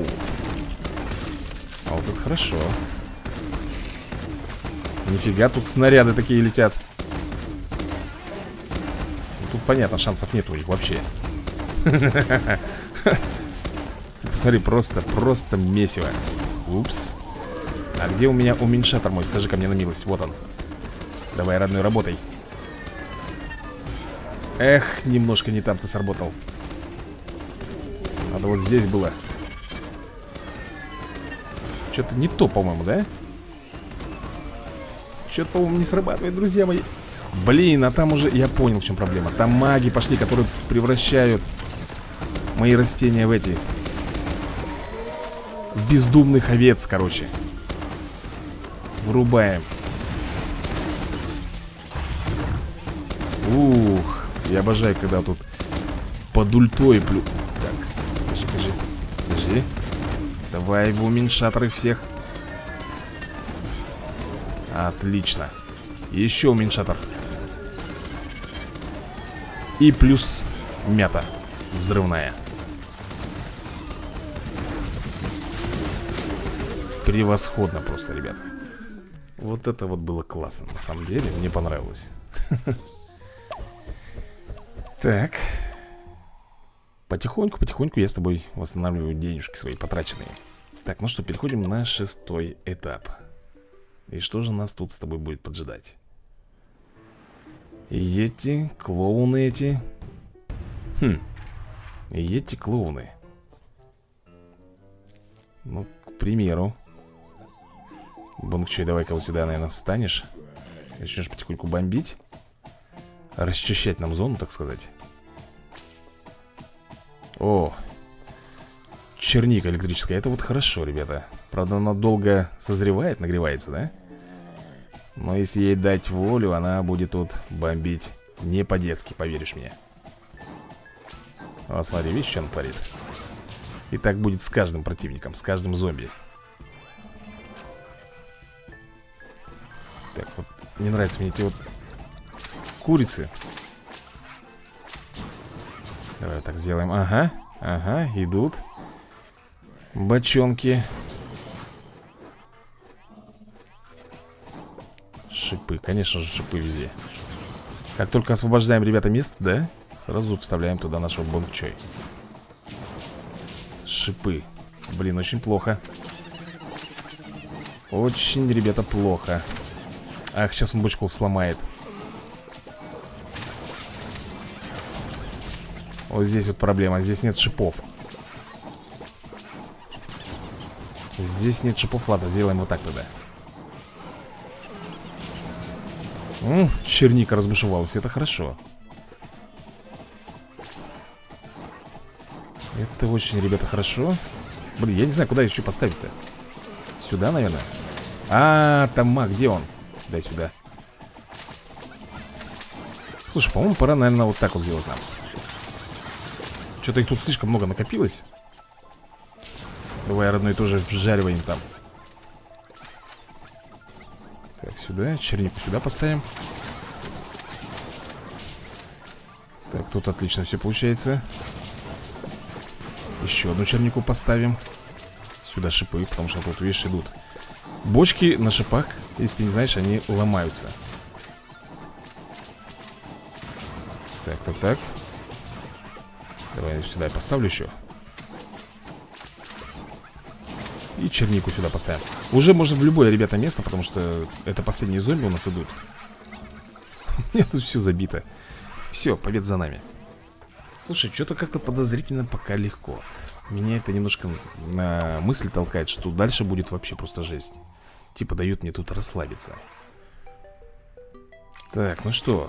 А вот это хорошо. Нифига, тут снаряды такие летят. Тут понятно, шансов нет у них вообще. Ты посмотри, просто месиво. Упс. А где у меня уменьшатор мой? Скажи-ка мне на милость. Вот он. Давай, родной, работай. Эх, немножко не там ты сработал. Надо вот здесь было. Что-то не то, по-моему, да? Что-то, по-моему, не срабатывает, друзья мои. Блин, а там уже... Я понял, в чем проблема. Там маги пошли, которые превращают мои растения в эти... в бездумных овец, короче. Врубаем. Ух, я обожаю, когда тут под ультой плю... Так, подожди. Давай в уменьшатор их всех. Отлично. Еще уменьшатор. И плюс мята взрывная. Превосходно просто, ребята. Вот это вот было классно, на самом деле. Мне понравилось. Так. Потихоньку я с тобой восстанавливаю денежки свои потраченные. Так, ну что, переходим на 6-й этап. И что же нас тут с тобой будет поджидать? Эти клоуны эти. Эти клоуны. Ну, к примеру. Бонг-чой, давай-ка вот сюда, наверное, встанешь. Начнешь потихоньку бомбить. Расчищать нам зону, так сказать. О, черника электрическая. Это вот хорошо, ребята. Правда, она долго созревает, нагревается, да? Но если ей дать волю, она будет тут бомбить не по-детски, поверишь мне. Вот смотри, видишь, что она творит? И так будет с каждым противником, с каждым зомби. Так, вот не нравятся мне эти вот курицы. Давай вот так сделаем. Ага, идут бочонки. Шипы, конечно же, шипы везде. Как только освобождаем, ребята, место, да, сразу вставляем туда нашего бонг-чой. Шипы. Блин, очень плохо. Очень, ребята, плохо. Ах, сейчас он бочку сломает. Вот здесь вот проблема, здесь нет шипов. Здесь нет шипов, ладно, сделаем вот так тогда. Черника разбушевалась, это хорошо. Это очень, ребята, хорошо. Блин, я не знаю, куда еще поставить-то. Сюда, наверное. Там маг, где он? Дай сюда. Слушай, по-моему, пора, наверное, вот так вот сделать нам. Что-то их тут слишком много накопилось. Давай, родной, тоже вжариваем там. Так, сюда, чернику сюда поставим. Так, тут отлично все получается. Еще одну чернику поставим. Сюда шипы, потому что тут, видишь, идут бочки на шипах, если ты не знаешь, они ломаются. Так. Давай сюда я поставлю еще. И чернику сюда поставим. Уже можно в любое, ребята, место, потому что это последние зомби у нас идут. У меня тут все забито. Все, победа за нами. Слушай, что-то как-то подозрительно пока легко. Меня это немножко на мысль толкает, что дальше будет вообще просто жесть. Типа дают мне тут расслабиться. Так, ну что.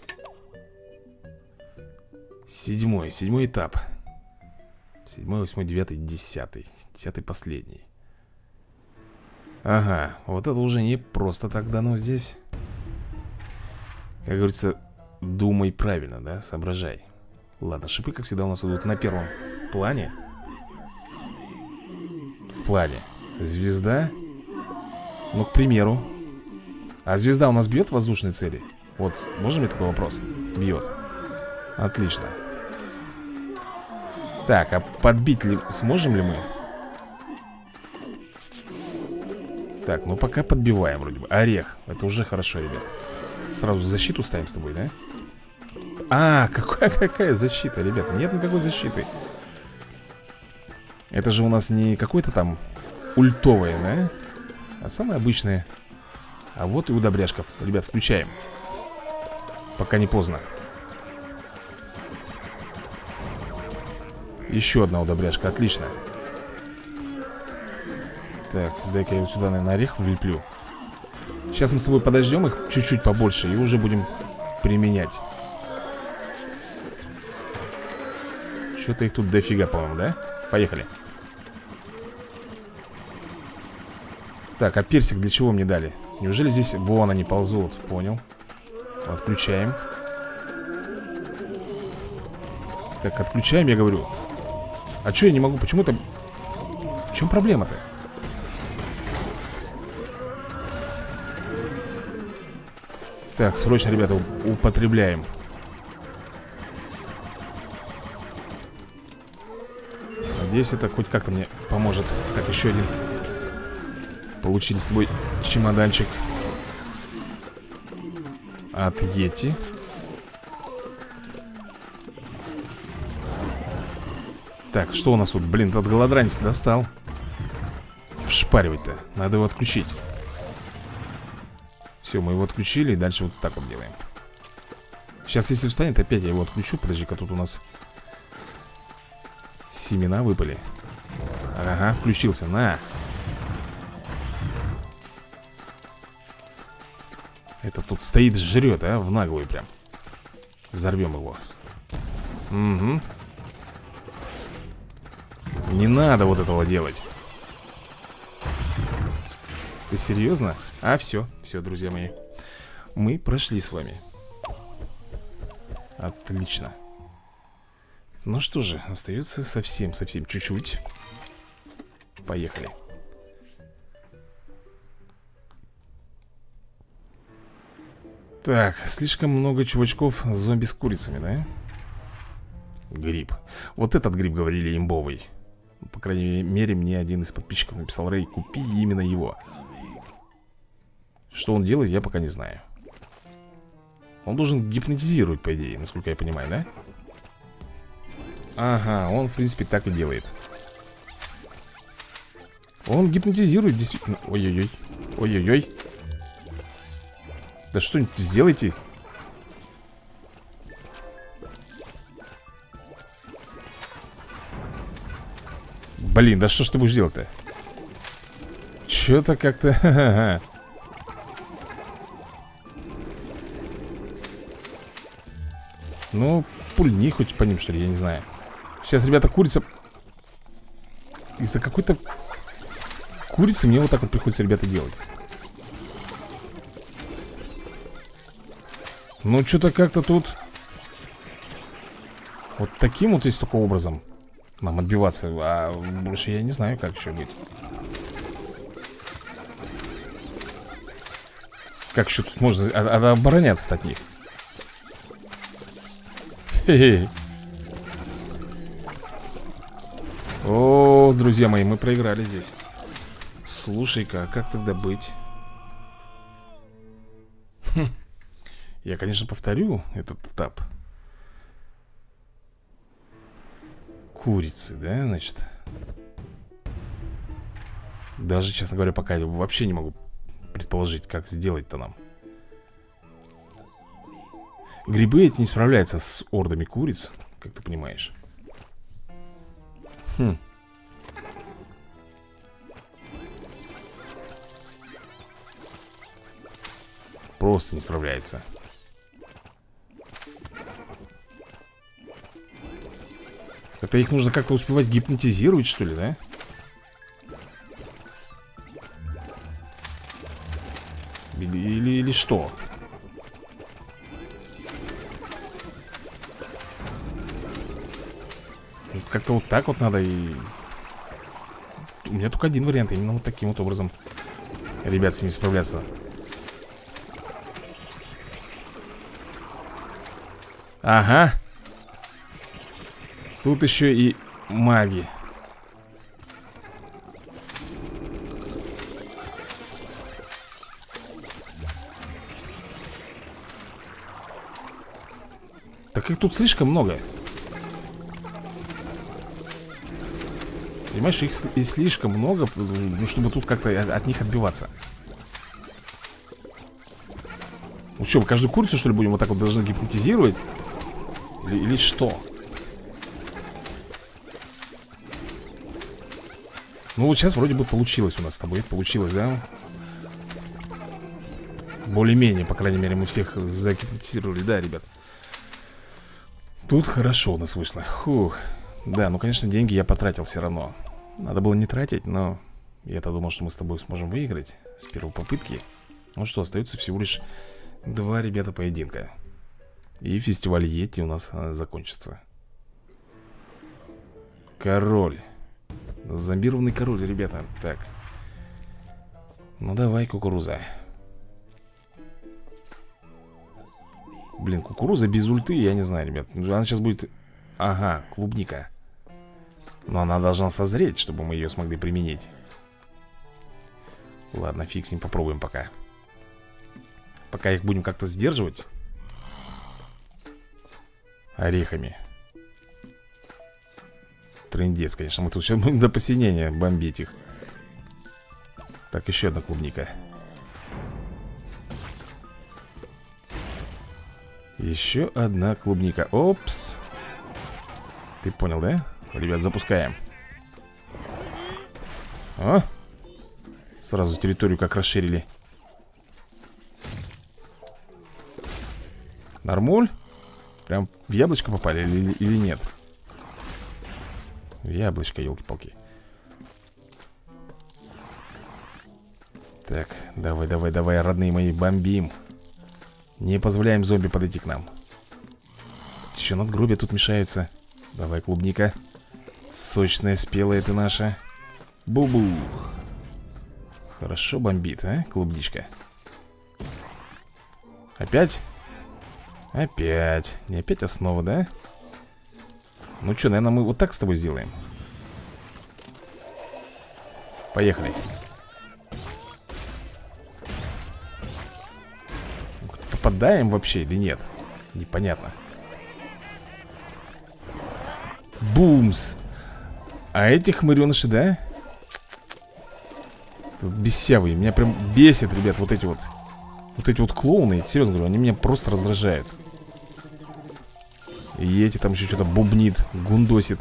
Седьмой этап. 7, 8, 9, 10. 10 последний. Ага, вот это уже не просто так дано здесь. Как говорится, думай правильно, да, соображай. Ладно, шипы, как всегда, у нас идут на первом плане. В плане звезда. Ну, к примеру, А звезда у нас бьет воздушные цели? Вот, можно мне такой вопрос? Бьет. Отлично. Так, а подбить ли сможем ли мы? Так, ну пока подбиваем вроде бы. Орех, это уже хорошо, ребят. Сразу защиту ставим с тобой, да? А, какая защита, ребята? Нет никакой защиты. Это же у нас не какой-то там ультовое, да? А самое обычное. А вот и удобряшка. Ребят, включаем. Пока не поздно. Еще одна удобряшка, отлично. Так, дай-ка я вот сюда, наверное, орех влеплю. Сейчас мы с тобой подождем их чуть-чуть побольше и уже будем применять. Что-то их тут дофига, по-моему, да? Поехали. Так, а персик для чего мне дали? Неужели здесь... Вон они ползут, понял. Отключаем. Так, отключаем, я говорю. А что я не могу? Почему это... В чем проблема-то? Так, срочно, ребята, употребляем. Надеюсь, это хоть как-то мне поможет. Так, еще один. Получили с тобой чемоданчик от Йети. Так, что у нас тут? Блин, этот голодранец достал. Вшпаривать-то. Надо его отключить. Все, мы его отключили. И дальше вот так вот делаем. Сейчас, если встанет, опять я его отключу. Подожди-ка, тут у нас семена выпали. Ага, включился. На. Это тут стоит, жрет, а? В наглую прям. Взорвем его. Угу. Не надо вот этого делать. Ты серьезно? А, все, друзья мои. Мы прошли с вами. Отлично. Ну что же, остается совсем чуть-чуть. Поехали. Так, слишком много чувачков зомби с курицами, да? Гриб. Вот этот гриб, говорили, имбовый. По крайней мере, мне один из подписчиков написал: Рэй, купи именно его. Что он делает, я пока не знаю. Он должен гипнотизировать, по идее, насколько я понимаю, да? Ага, он, в принципе, так и делает. Он гипнотизирует, действительно. Ой-ой-ой. Ой-ой-ой. Да что-нибудь сделайте. Блин, да что ж ты будешь делать-то? Чё-то как-то... Ну, пульни хоть по ним, что ли, я не знаю. Сейчас, ребята, курица... Из-за какой-то курицы мне вот так вот приходится, ребята, делать. Ну, что-то как-то тут... Вот таким вот, если только образом нам отбиваться. А больше я не знаю, как еще быть. Как еще тут можно обороняться от них? Хе-хе. О, друзья мои, мы проиграли здесь. Слушай-ка, а как тогда быть? Я, конечно, повторю этот этап. Курицы, да, значит. Даже, честно говоря, пока я вообще не могу предположить, как сделать-то нам. Грибы эти не справляются с ордами куриц, как ты понимаешь. Хм. Просто не справляется. Это их нужно как-то успевать гипнотизировать, что ли, да? Или что? Как-то вот так вот надо и... У меня только один вариант, именно вот таким вот образом, ребят, с ними справляться. Ага. Тут еще и маги. Так их тут слишком много. Понимаешь, их и слишком много, ну, чтобы тут как-то от них отбиваться. Ну что, мы каждую курицу, что ли, будем вот так вот должны гипнотизировать? Или что? Ну вот сейчас вроде бы получилось у нас с тобой. Получилось, да? Более-менее, по крайней мере, мы всех загипнотизировали, да, ребят? Тут хорошо у нас вышло. Фух. Да, ну, конечно, деньги я потратил все равно. Надо было не тратить, но я-то думал, что мы с тобой сможем выиграть с первой попытки. Ну что, остается всего лишь 2, ребята, поединка. И фестиваль Йети у нас закончится. Король. Зомбированный король, ребята. Так. Ну давай, кукуруза. Блин, кукуруза без ульты, я не знаю, ребят. Она сейчас будет... Ага, клубника. Но она должна созреть, чтобы мы ее смогли применить. Ладно, фиг с ним, попробуем пока. Пока их будем как-то сдерживать орехами. Трындец, конечно. Мы тут сейчас будем до посинения бомбить их. Так, еще одна клубника. Еще одна клубника. Опс. Ты понял, да? Ребят, запускаем. О! Сразу территорию как расширили. Нормуль? Прям в яблочко попали или нет? В яблочко, елки-палки. Так, давай, давай, давай, родные мои, бомбим. Не позволяем зомби подойти к нам. Еще надгробия тут мешаются. Давай, клубника. Сочная, спелая ты наша. Бу-бух. Хорошо бомбит, а, клубничка? Опять? Опять. Не опять основа, да? Ну что, наверное, мы вот так с тобой сделаем. Поехали. Попадаем вообще или нет? Непонятно. Бумс. А эти хмыреныши, да? Бесявые. Меня прям бесит, ребят, вот эти вот. Вот эти вот клоуны, серьезно говорю, они меня просто раздражают. И эти там еще что-то бубнит, гундосит.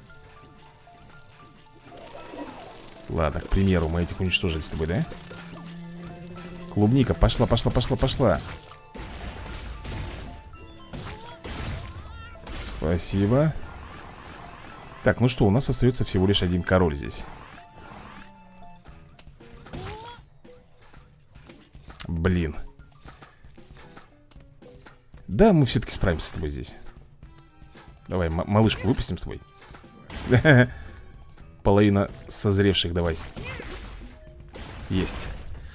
Ладно, к примеру, мы этих уничтожили с тобой, да? Клубника, пошла, пошла, пошла, пошла. Спасибо. Так, ну что, у нас остается всего лишь один король здесь. Блин. Да, мы все-таки справимся с тобой здесь. Давай, малышку выпустим с тобой. Половина созревших давай. Есть.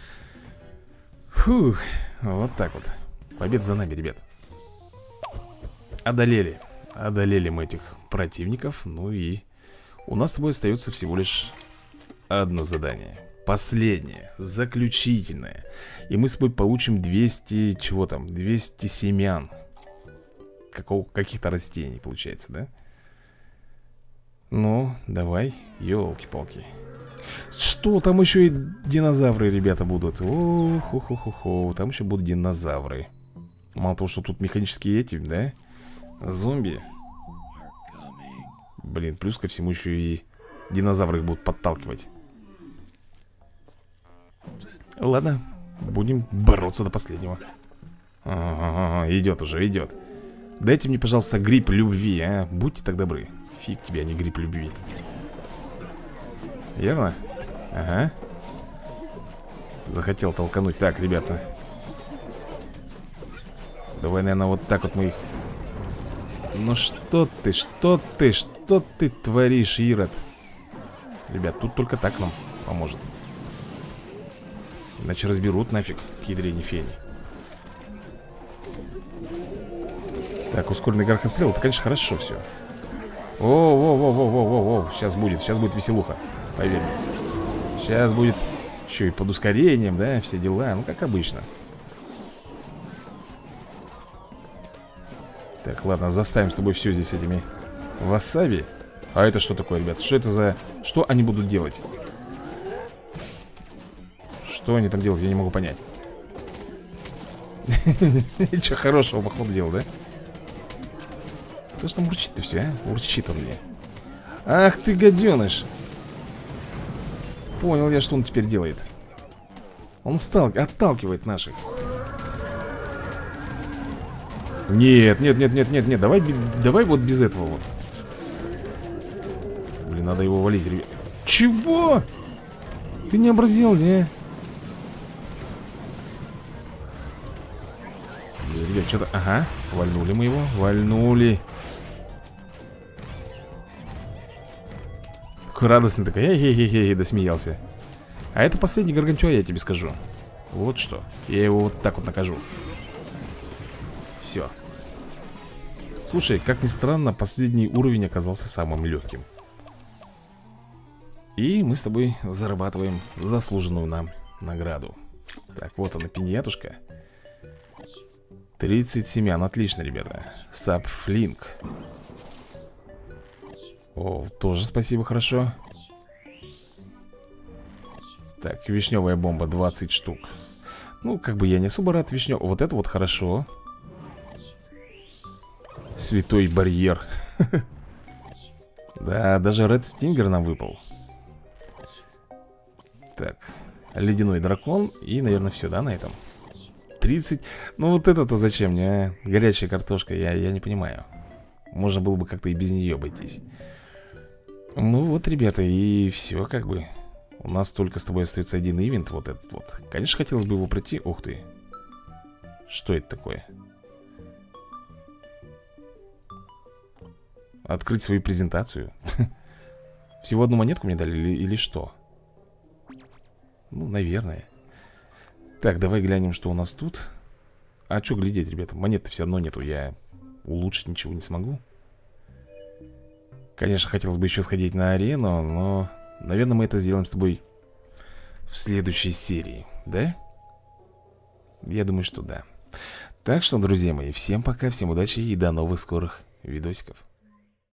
Фух, вот так вот. Победа за нами, ребят. Одолели. Одолели мы этих противников. Ну и у нас с тобой остается всего лишь одно задание. Последнее, заключительное. И мы с тобой получим 200, чего там, 200 семян каких-то растений, получается, да? Ну, давай, елки-палки. Что, там еще и динозавры, ребята, будут. О-хо-хо-хо-хо. Там еще будут динозавры. Мало того, что тут механические эти, да? Зомби. Блин, плюс ко всему еще и динозавры их будут подталкивать. Ладно, будем бороться до последнего. Ага, идет уже, идет. Дайте мне, пожалуйста, гриб любви, а? Будьте так добры. Фиг тебе, а не гриб любви. Верно? Ага. Захотел толкануть. Так, ребята. Давай, наверное, вот так вот мы их... Ну что ты творишь, Ирод? Ребят, тут только так нам поможет. Иначе разберут нафиг к ядрене фени. Так, ускоренный грохострел, это, конечно, хорошо все. О, сейчас будет веселуха. Поверь мне. Сейчас будет еще и под ускорением, да, все дела. Ну, как обычно. Так, ладно, заставим с тобой все здесь этими васаби. А это что такое, ребят? Что это за... Что они будут делать? Что они там делают, я не могу понять. Ничего хорошего, походу, делал, да? Кто ж там урчит-то все, а? Урчит он мне. Ах ты, гаденыш. Понял я, что он теперь делает. Он отталкивает наших. Нет, давай вот без этого вот. Блин, надо его валить, ребят. Чего? Ты не образил, не? Ребят, что-то... Ага, вальнули мы его, вальнули. Такой радостный, такой, хе-хе-хе, досмеялся. А это последний Гаргантюа, я тебе скажу. Вот что, я его вот так вот накажу. Все. Слушай, как ни странно, последний уровень оказался самым легким. И мы с тобой зарабатываем заслуженную нам награду. Так, вот она, пиньятушка. 30 семян, отлично, ребята. Сапфлинг. О, тоже спасибо, хорошо. Так, вишневая бомба, 20 штук. Ну, как бы я не особо рад вишневой. Вот это вот хорошо. Святой барьер. Да, даже Ред Стингер нам выпал. Так, ледяной дракон. И, наверное, все, да, на этом. 30. Ну, вот это-то зачем мне, а? Горячая картошка, я не понимаю. Можно было бы как-то и без нее обойтись. Ну вот, ребята, и все как бы. У нас только с тобой остается один ивент. Вот этот вот. Конечно, хотелось бы его пройти. Ух ты. Что это такое? Открыть свою презентацию. Всего одну монетку мне дали или что? Ну, наверное. Так, давай глянем, что у нас тут. А что глядеть, ребята? Монет-то все равно нету. Я улучшить ничего не смогу. Конечно, хотелось бы еще сходить на арену, но, наверное, мы это сделаем с тобой в следующей серии, да? Я думаю, что да. Так что, друзья мои, всем пока, всем удачи и до новых скорых видосиков.